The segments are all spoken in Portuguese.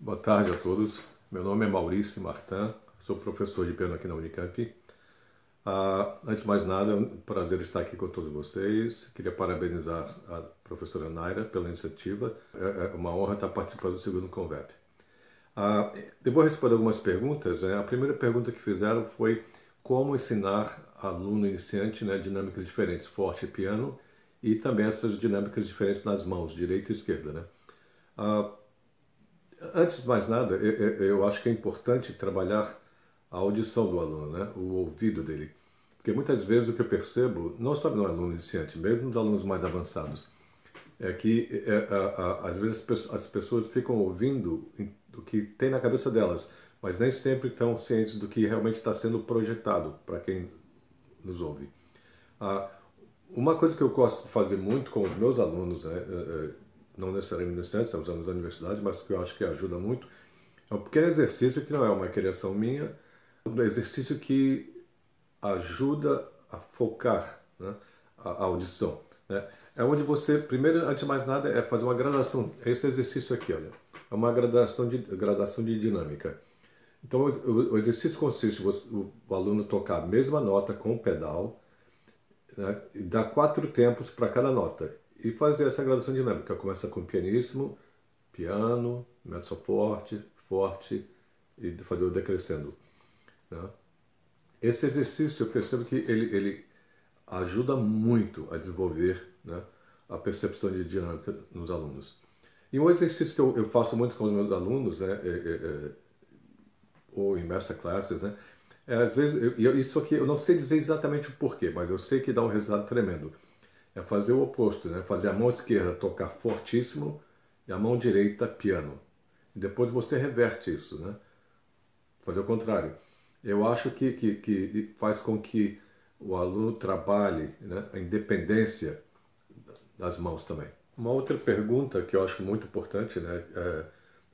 Boa tarde a todos. Meu nome é Maurício Martin, sou professor de piano aqui na Unicamp. Antes de mais nada, é um prazer estar aqui com todos vocês. Queria parabenizar a professora Naira pela iniciativa. É uma honra estar participando do segundo Convep. Eu vou responder algumas perguntas. A primeira pergunta que fizeram foi como ensinar aluno iniciante, dinâmicas diferentes, forte e piano, e também essas dinâmicas diferentes nas mãos, direita e esquerda. Antes de mais nada, eu acho que é importante trabalhar a audição do aluno, o ouvido dele. Porque muitas vezes o que eu percebo, não só no aluno iniciante, mesmo nos alunos mais avançados, é que às vezes as pessoas ficam ouvindo do que tem na cabeça delas, mas nem sempre estão cientes do que realmente está sendo projetado para quem nos ouve. Uma coisa que eu gosto de fazer muito com os meus alunos, não necessariamente iniciantes, os alunos da universidade, mas que eu acho que ajuda muito, é um pequeno exercício que não é uma criação minha, um exercício que ajuda a focar, a audição. É onde você, primeiro, antes de mais nada, é fazer uma gradação. Esse exercício aqui, olha, é uma gradação de dinâmica. Então, o exercício consiste em o aluno tocar a mesma nota com o pedal, e dar 4 tempos para cada nota. E fazer essa gradação dinâmica. Começa com pianissimo, piano, mezzo forte, forte, e fazer o decrescendo. Esse exercício eu percebo que ele ajuda muito a desenvolver a percepção de dinâmica nos alunos. E um exercício que eu faço muito com os meus alunos, ou em masterclasses, às vezes, isso aqui eu não sei dizer exatamente o porquê, mas eu sei que dá um resultado tremendo. É fazer o oposto, fazer a mão esquerda tocar fortíssimo e a mão direita piano. E depois você reverte isso, fazer o contrário. Eu acho que faz com que o aluno trabalhe a independência das mãos também. Uma outra pergunta que eu acho muito importante é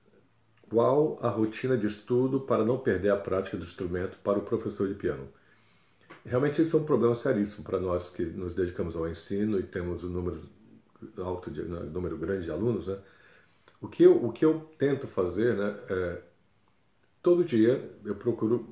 qual a rotina de estudo para não perder a prática do instrumento para o professor de piano? Realmente isso é um problema seríssimo para nós que nos dedicamos ao ensino e temos um número alto, número grande de alunos. O que eu tento fazer, todo dia eu procuro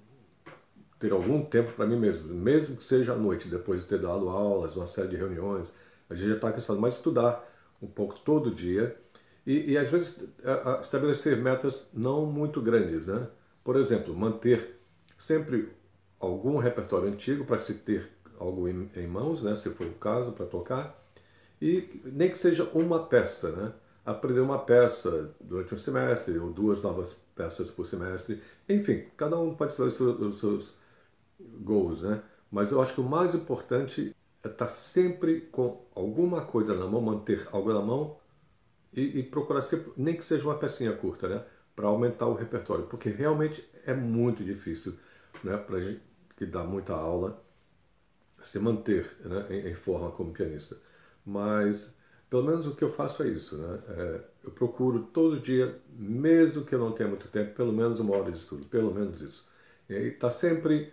ter algum tempo para mim mesmo que seja à noite, depois de ter dado aulas, uma série de reuniões, a gente já está cansado, mas estudar um pouco todo dia e às vezes estabelecer metas não muito grandes, Por exemplo, manter sempre algum repertório antigo para se ter algo em mãos, se for o caso, para tocar, e nem que seja uma peça, Aprender uma peça durante um semestre ou 2 novas peças por semestre. Enfim, cada um pode ter os seus goals, Mas eu acho que o mais importante é estar sempre com alguma coisa na mão, manter algo na mão e procurar sempre, nem que seja uma pecinha curta, para aumentar o repertório, porque realmente é muito difícil, para a gente que dá muita aula se manter em forma como pianista. Mas pelo menos o que eu faço é isso, eu procuro todo dia, mesmo que eu não tenha muito tempo, pelo menos 1 hora de estudo, pelo menos isso. E aí está sempre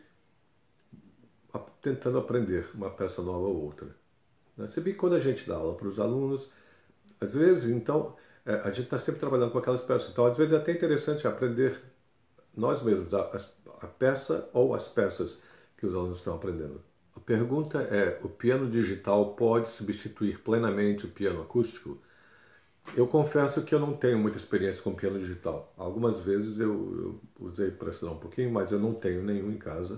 tentando aprender uma peça nova ou outra. Se bem que quando a gente dá aula para os alunos, às vezes, então, a gente está sempre trabalhando com aquelas peças. Então, às vezes é até interessante aprender nós mesmos a peça ou as peças que os alunos estão aprendendo. A pergunta é, o piano digital pode substituir plenamente o piano acústico? Eu confesso que eu não tenho muita experiência com piano digital. Algumas vezes eu usei para estudar um pouquinho, mas eu não tenho nenhum em casa.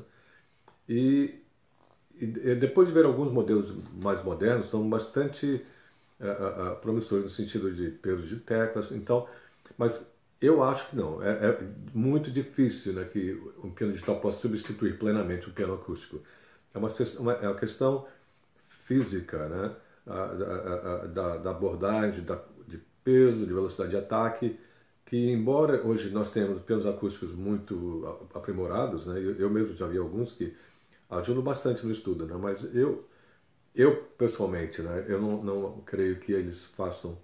E depois de ver alguns modelos mais modernos, são bastante promissores no sentido de peso de teclas. Então, mas eu acho que não. É muito difícil que um piano digital possa substituir plenamente o piano acústico. É uma questão física, da abordagem, de peso, de velocidade de ataque, que embora hoje nós tenhamos pianos acústicos muito aprimorados, eu mesmo já vi alguns que ajudam bastante no estudo, mas eu pessoalmente, eu não creio que eles façam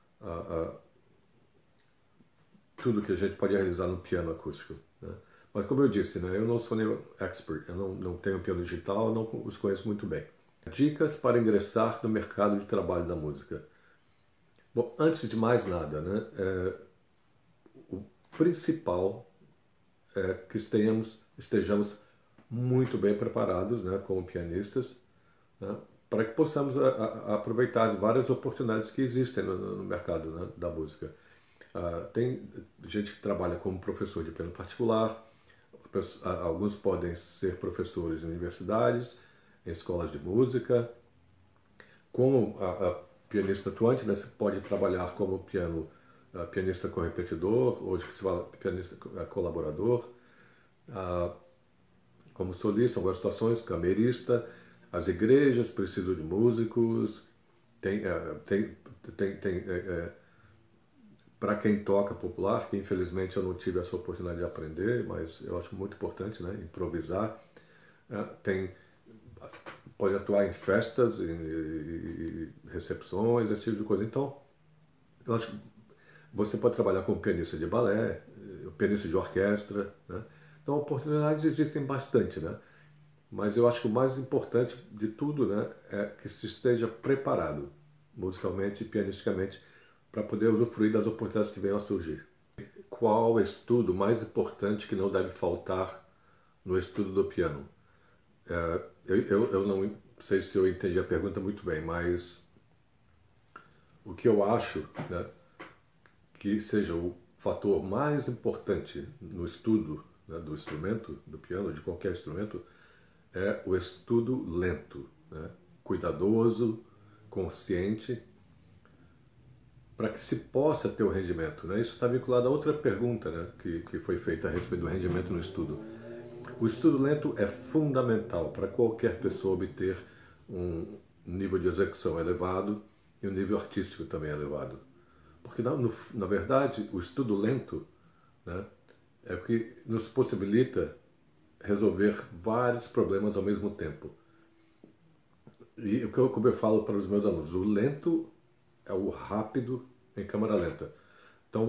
tudo que a gente pode realizar no piano acústico. Mas como eu disse, eu não sou nenhum expert, eu não tenho piano digital, eu não os conheço muito bem. Dicas para ingressar no mercado de trabalho da música. Bom, antes de mais nada, principal é que estejamos muito bem preparados, né, como pianistas, né, para que possamos aproveitar as várias oportunidades que existem no mercado, né, da música. Tem gente que trabalha como professor de piano particular, alguns podem ser professores em universidades, em escolas de música. Como a pianista atuante, né, você pode trabalhar como pianista correpetidor, hoje que se fala pianista colaborador, como solista, em algumas situações, camerista. As igrejas precisam de músicos, para quem toca popular, que infelizmente eu não tive essa oportunidade de aprender, mas eu acho muito importante, né, improvisar. Pode atuar em festas e recepções, esse tipo de coisa. Então, eu acho que você pode trabalhar como pianista de balé, pianista de orquestra, né? Então, oportunidades existem bastante, né? Mas eu acho que o mais importante de tudo, né, é que se esteja preparado, musicalmente e pianisticamente, para poder usufruir das oportunidades que venham a surgir. Qual estudo mais importante que não deve faltar no estudo do piano? Eu não sei se eu entendi a pergunta muito bem, mas o que eu acho, né, que seja o fator mais importante no estudo, né, do instrumento, do piano, de qualquer instrumento, é o estudo lento, né, cuidadoso, consciente, para que se possa ter o rendimento, né? Isso está vinculado a outra pergunta, né, que foi feita a respeito do rendimento no estudo. O estudo lento é fundamental para qualquer pessoa obter um nível de execução elevado e um nível artístico também elevado. Porque, na verdade, o estudo lento, né, é o que nos possibilita resolver vários problemas ao mesmo tempo. E como eu falo para os meus alunos, o lento é o rápido em câmara lenta. Então,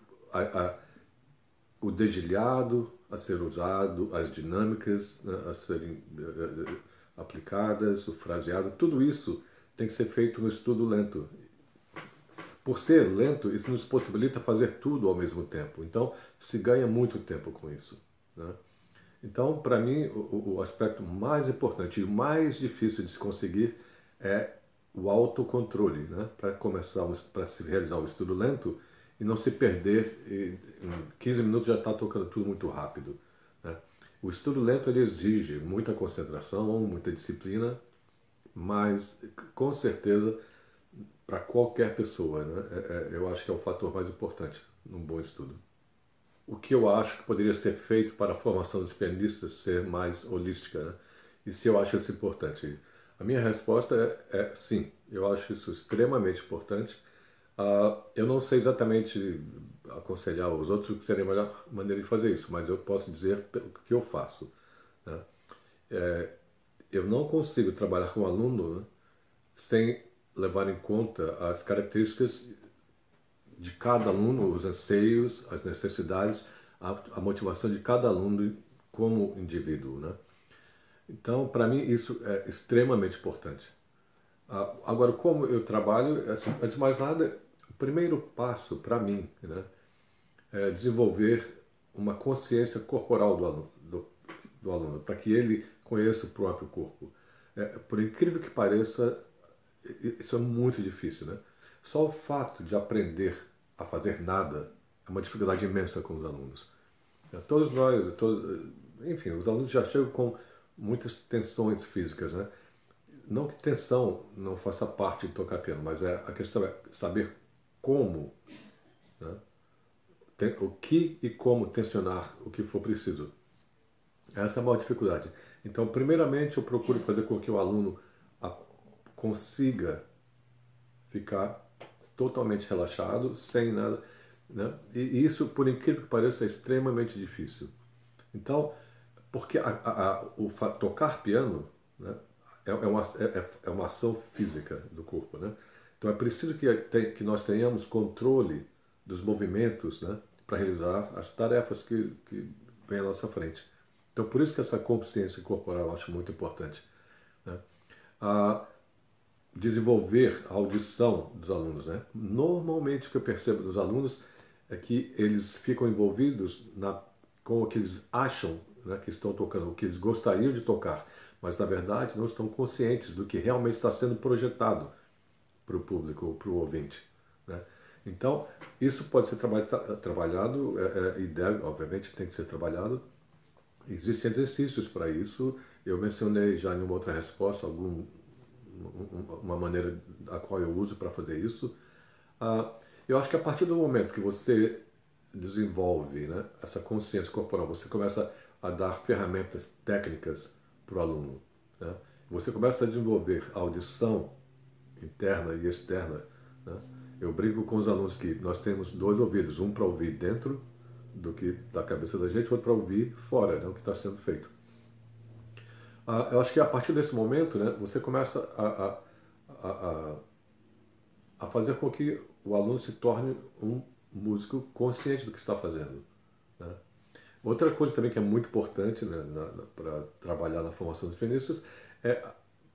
o dedilhado a ser usado, as dinâmicas, né, a serem aplicadas, o fraseado, tudo isso tem que ser feito no estudo lento. Por ser lento, isso nos possibilita fazer tudo ao mesmo tempo. Então, se ganha muito tempo com isso, né? Então, para mim, o aspecto mais importante e o mais difícil de se conseguir é o autocontrole, né? Para se realizar o estudo lento e não se perder, em 15 minutos já está tocando tudo muito rápido, né? O estudo lento ele exige muita concentração, muita disciplina, mas com certeza para qualquer pessoa, né? Eu acho que é o fator mais importante num bom estudo. O que eu acho que poderia ser feito para a formação dos pianistas ser mais holística, né? E se eu acho isso importante? A minha resposta é sim, eu acho isso extremamente importante. Eu não sei exatamente aconselhar os outros o que seria a melhor maneira de fazer isso, mas eu posso dizer o que eu faço, né? Eu não consigo trabalhar com um aluno, né, sem levar em conta as características de cada aluno, os anseios, as necessidades, a motivação de cada aluno como indivíduo, né? Então, para mim, isso é extremamente importante. Agora, como eu trabalho, assim, antes de mais nada, o primeiro passo para mim, né, é desenvolver uma consciência corporal do aluno, para que ele conheça o próprio corpo. Por incrível que pareça, isso é muito difícil, né? Só o fato de aprender a fazer nada é uma dificuldade imensa com os alunos. Todos nós, enfim, os alunos já chegam com muitas tensões físicas, né? Não que tensão não faça parte de tocar piano, mas a questão é saber como, né? O que e como tensionar o que for preciso. Essa é a maior dificuldade. Então, primeiramente, eu procuro fazer com que o aluno consiga ficar totalmente relaxado, sem nada, né? E isso, por incrível que pareça, é extremamente difícil. Então, porque tocar piano, né, é uma ação física do corpo, né? Então é preciso que nós tenhamos controle dos movimentos, né, para realizar as tarefas que vêm à nossa frente. Então por isso que essa consciência corporal eu acho muito importante, né? Desenvolver a audição dos alunos, né? Normalmente o que eu percebo dos alunos é que eles ficam envolvidos com o que eles acham, né, que estão tocando, o que eles gostariam de tocar, mas na verdade não estão conscientes do que realmente está sendo projetado para o público, para o ouvinte, né? Então, isso pode ser trabalhado e deve, obviamente, tem que ser trabalhado. Existem exercícios para isso. Eu mencionei já em uma outra resposta uma maneira a qual eu uso para fazer isso. Eu acho que a partir do momento que você desenvolve, né, essa consciência corporal, você começa a dar ferramentas técnicas para o aluno, né? Você começa a desenvolver a audição interna e externa, né? Eu brinco com os alunos que nós temos dois ouvidos, um para ouvir dentro da cabeça da gente, outro para ouvir fora, né, o que está sendo feito. Eu acho que a partir desse momento, né, você começa a fazer com que o aluno se torne um músico consciente do que está fazendo, né? Outra coisa também que é muito importante, né, para trabalhar na formação dos pianistas é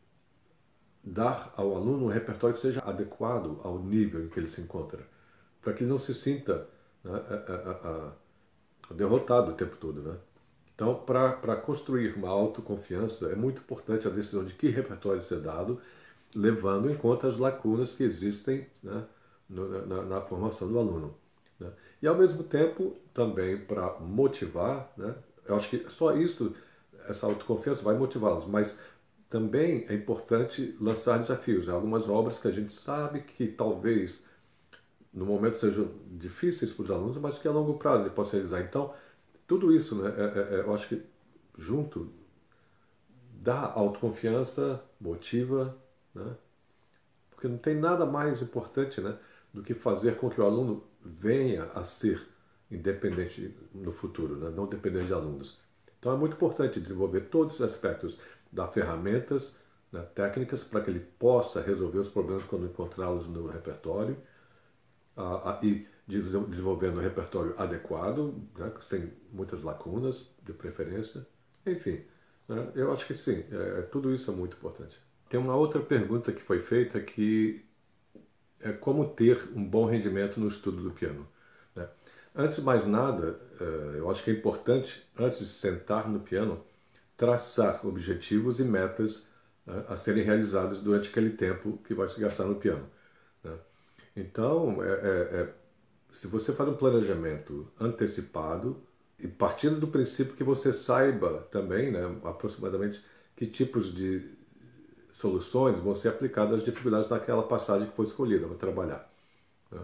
dar ao aluno um repertório que seja adequado ao nível em que ele se encontra, para que ele não se sinta, né, derrotado o tempo todo, né? Então, para construir uma autoconfiança, é muito importante a decisão de que repertório ser dado, levando em conta as lacunas que existem, né, na formação do aluno, né? E, ao mesmo tempo, também para motivar, né, eu acho que só isso, essa autoconfiança vai motivá-los, mas também é importante lançar desafios, né? Algumas obras que a gente sabe que talvez no momento sejam difíceis para os alunos, mas que a longo prazo ele possa realizar. Então, tudo isso, né, eu acho que junto dá autoconfiança, motiva, né? Porque não tem nada mais importante, né, do que fazer com que o aluno venha a ser independente no futuro, né, não depender de alunos. Então é muito importante desenvolver todos os aspectos, dar ferramentas, né, técnicas para que ele possa resolver os problemas quando encontrá-los no repertório, e desenvolvendo um repertório adequado, né, sem muitas lacunas, de preferência. Enfim, né, eu acho que sim, tudo isso é muito importante. Tem uma outra pergunta que foi feita que é como ter um bom rendimento no estudo do piano, né? Antes de mais nada, eu acho que é importante, antes de sentar no piano, traçar objetivos e metas, né, a serem realizadas durante aquele tempo que vai se gastar no piano, né? Então, se você faz um planejamento antecipado e partindo do princípio que você saiba também, né, aproximadamente que tipos de soluções vão ser aplicadas às dificuldades daquela passagem que foi escolhida para trabalhar, né?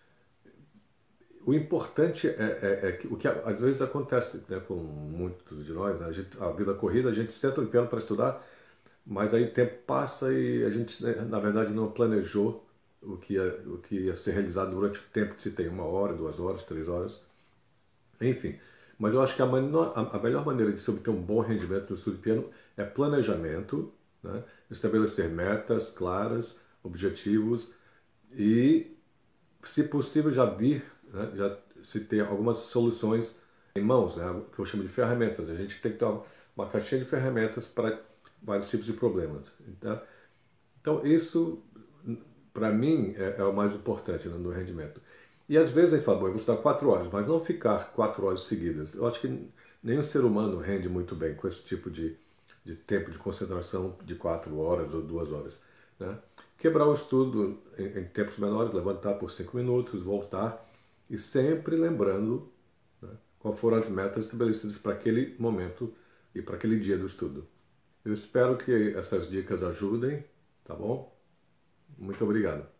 O importante é que o que às vezes acontece, né, com muitos de nós, né, a vida corrida, a gente senta no piano para estudar, mas aí o tempo passa e a gente, né, na verdade, não planejou o que ia ser realizado durante o tempo que se tem, 1 hora, 2 horas, 3 horas, enfim. Mas eu acho que a melhor maneira de se obter um bom rendimento no estudo de piano é planejamento, né, estabelecer metas claras, objetivos e, se possível, né, já se ter algumas soluções em mãos, né, que eu chamo de ferramentas. A gente tem que ter uma caixinha de ferramentas para vários tipos de problemas. Então isso, para mim, é o mais importante, né, no rendimento. E às vezes a gente fala, bom, eu vou estudar 4 horas, mas não ficar 4 horas seguidas. Eu acho que nenhum ser humano rende muito bem com esse tipo de tempo de concentração de 4 horas ou 2 horas, né? Quebrar o estudo em tempos menores, levantar por 5 minutos, voltar, e sempre lembrando, né, quais foram as metas estabelecidas para aquele momento e para aquele dia do estudo. Eu espero que essas dicas ajudem, tá bom? Muito obrigado.